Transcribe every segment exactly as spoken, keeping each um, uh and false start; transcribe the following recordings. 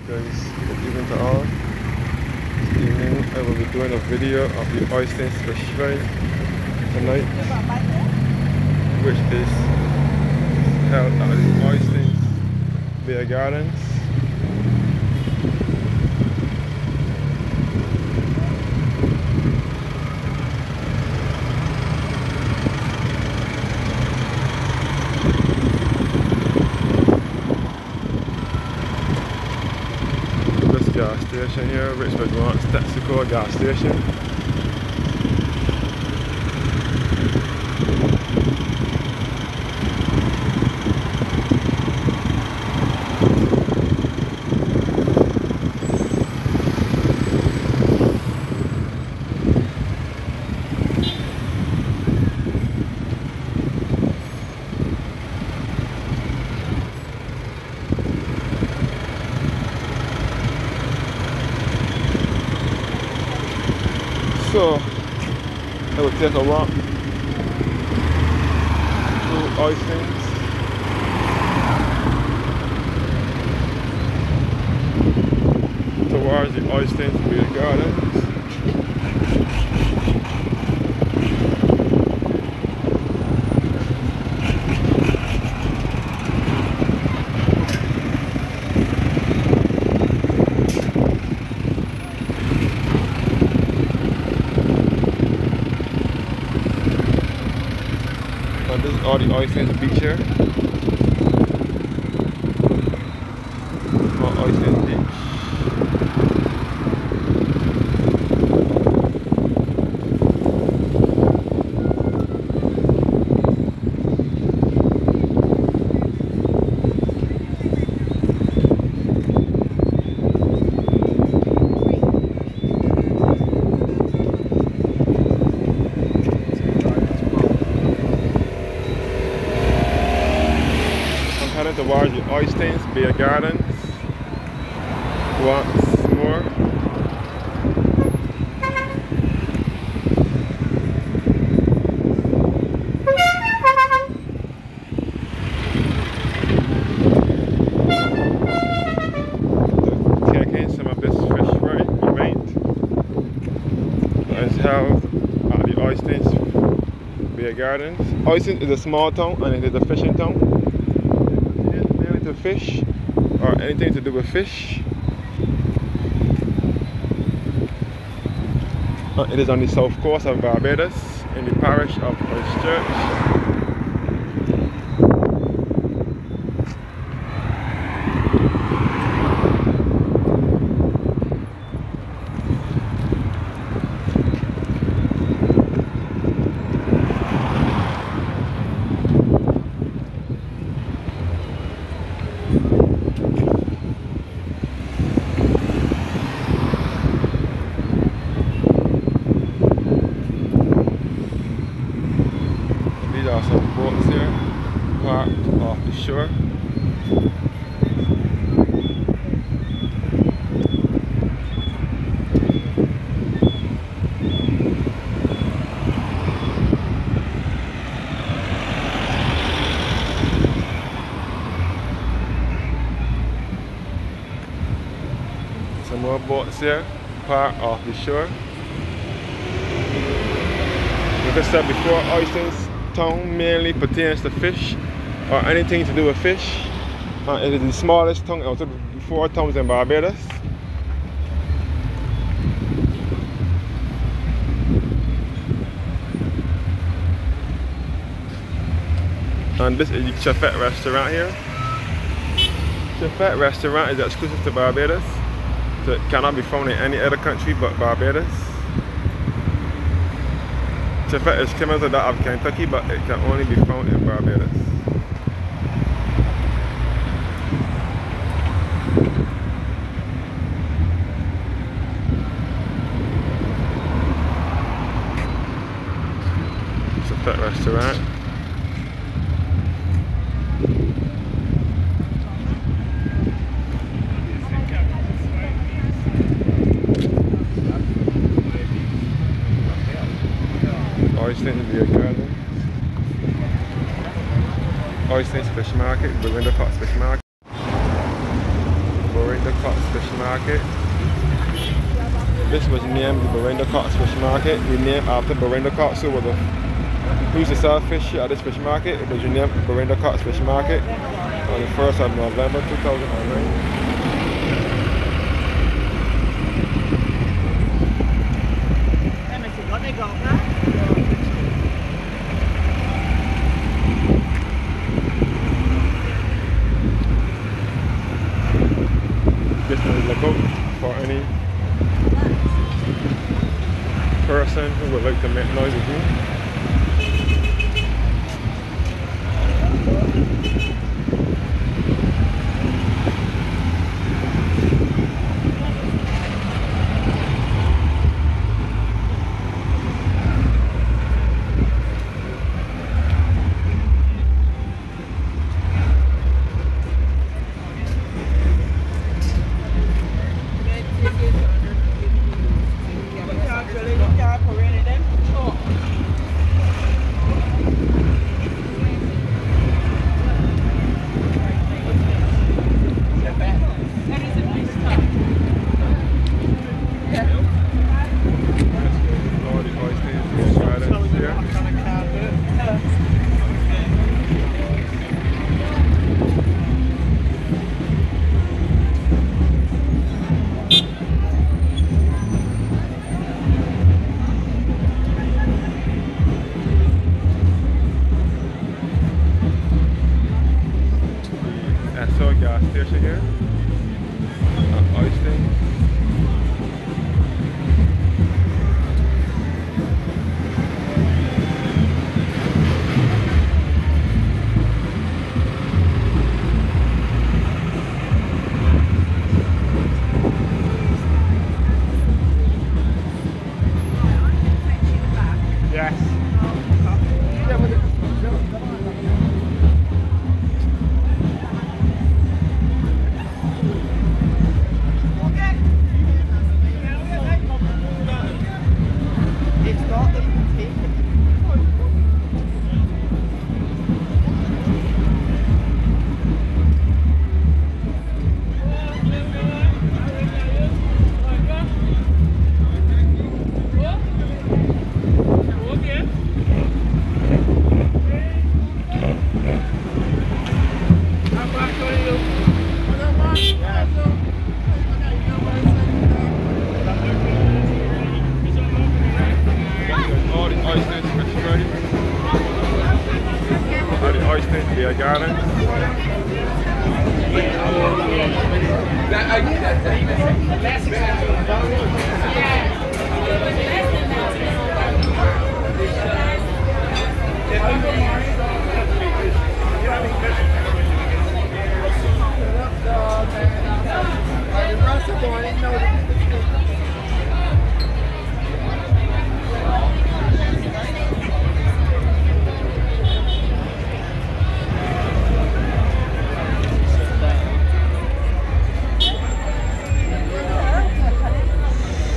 Guys, good evening to all. This evening I will be doing a video of the Oysters Fish Fry tonight, which is held at the Oysters Beer Gardens. Gas station here, Richmond Grants Texaco gas station. So, I will take a walk through Oysters. Towards the Oysters Beer Gardens. And this is all the Oysters beach here. All Oysters beach. Heading towards the Oysters Beer Gardens once more. Taking some of this fish fry event that is held at the Oysters Beer Gardens. Oysters is a small town and it is a fishing town. To fish or anything to do with fish. Uh, it is on the south coast of Barbados in the parish of Christchurch. These are some boats here parked off the shore. Some more boats here parked off the shore. Like I said before, Oysters town mainly pertains to fish or anything to do with fish. Uh, it is the smallest town out of the four towns in Barbados. And this is the Chefette restaurant here. Chefette restaurant is exclusive to Barbados, so it cannot be found in any other country but Barbados. Chefette is similar to that of Kentucky, but it can only be found in Barbados. Chefette restaurant. Oysters Beer Gardens. Oysters Fish Market, Belinda Potts Fish Market. Boring Berenda Cox Fish Market. This was named the Berenda Cox Fish Market. We named after Berenda Cox, who was a who used to sell fish at this fish market. It was renamed Berenda Cox Fish Market on the first of November two thousand nine. Just to look out for any person who would like to make noise with you. Gas station here at Oyston. Yes. Beer Garden.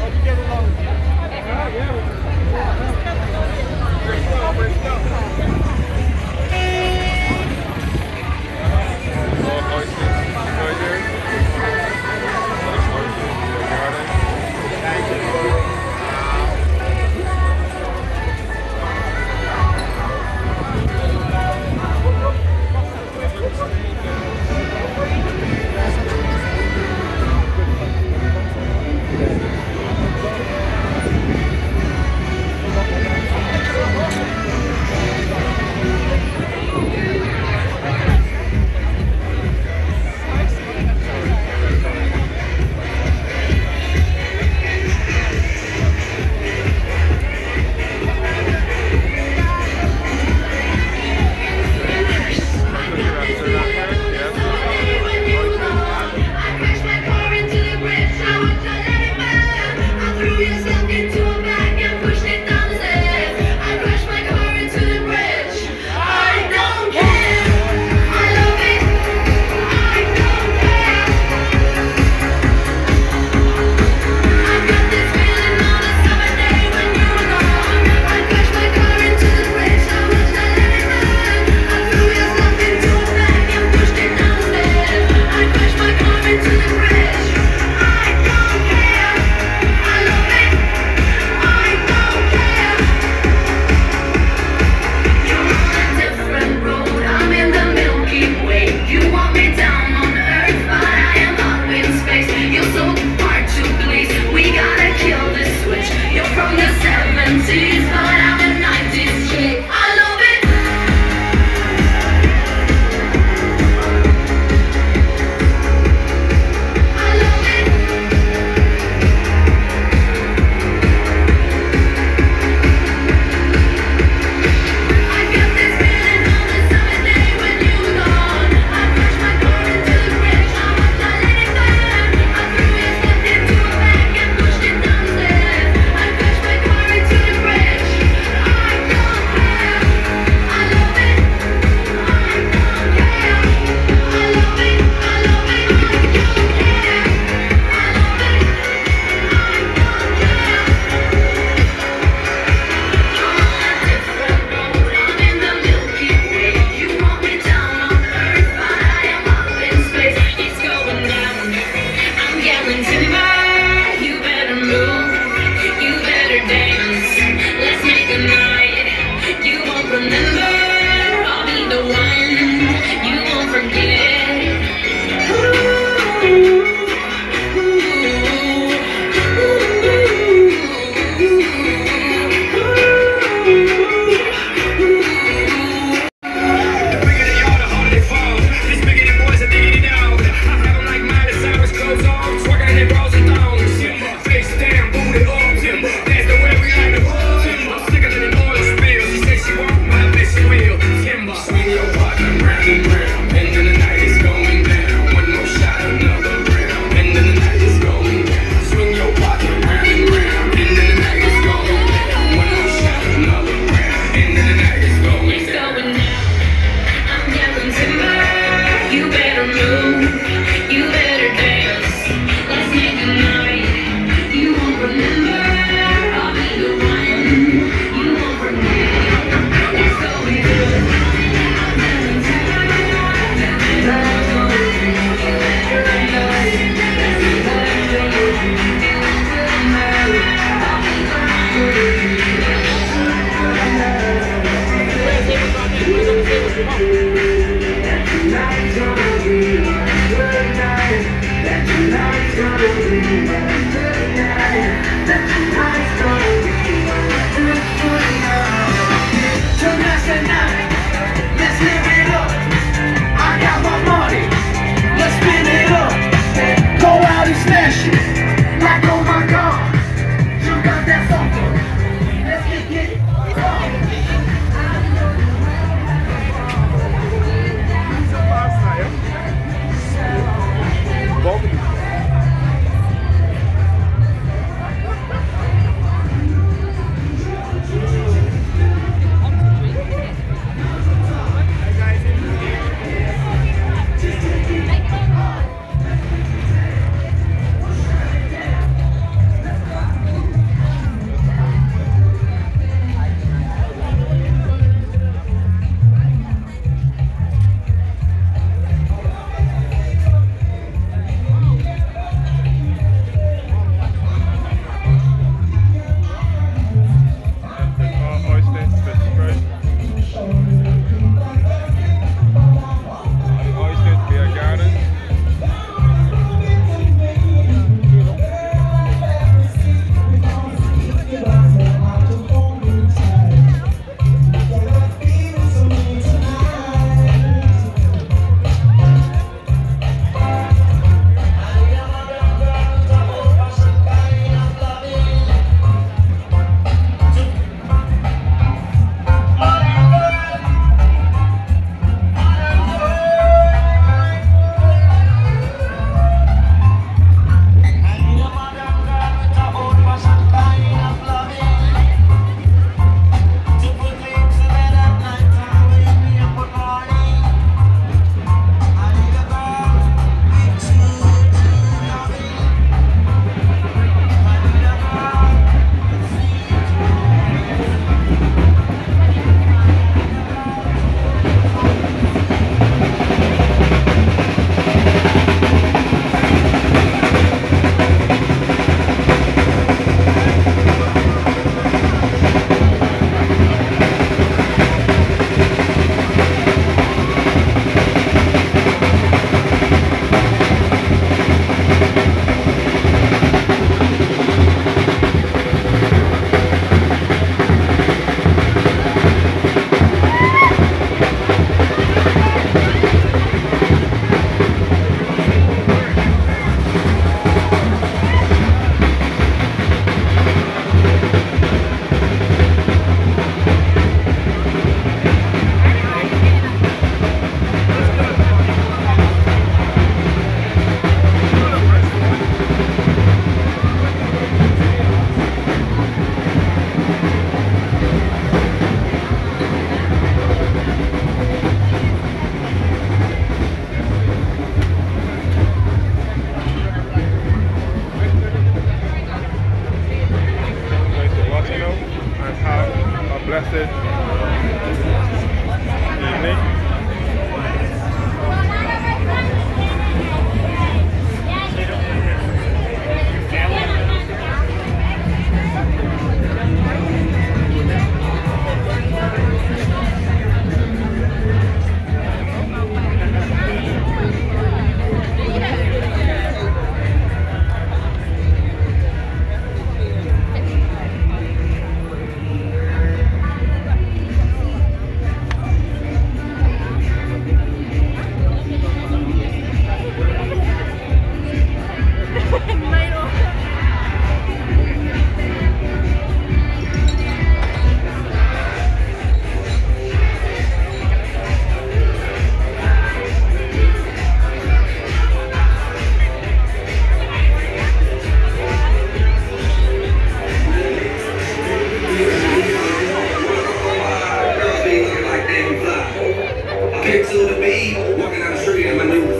Let's go. Kick to the beat, walking down the street in my new